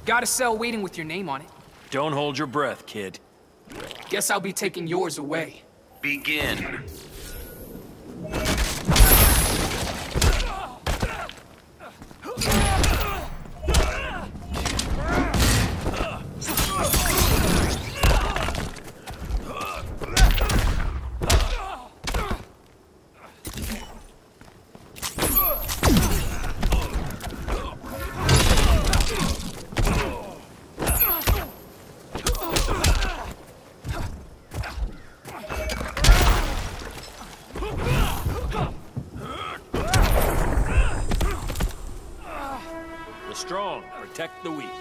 Got a cell waiting with your name on it. Don't hold your breath, kid. Guess I'll be taking yours away. Begin. The strong protect the weak.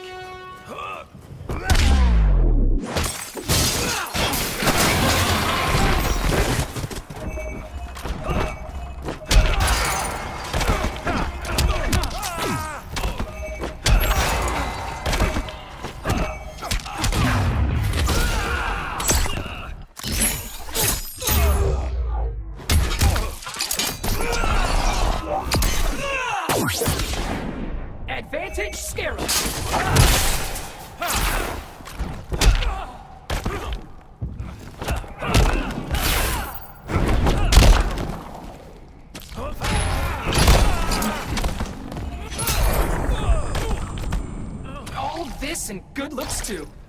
Advantage Scarab! All this and good looks too.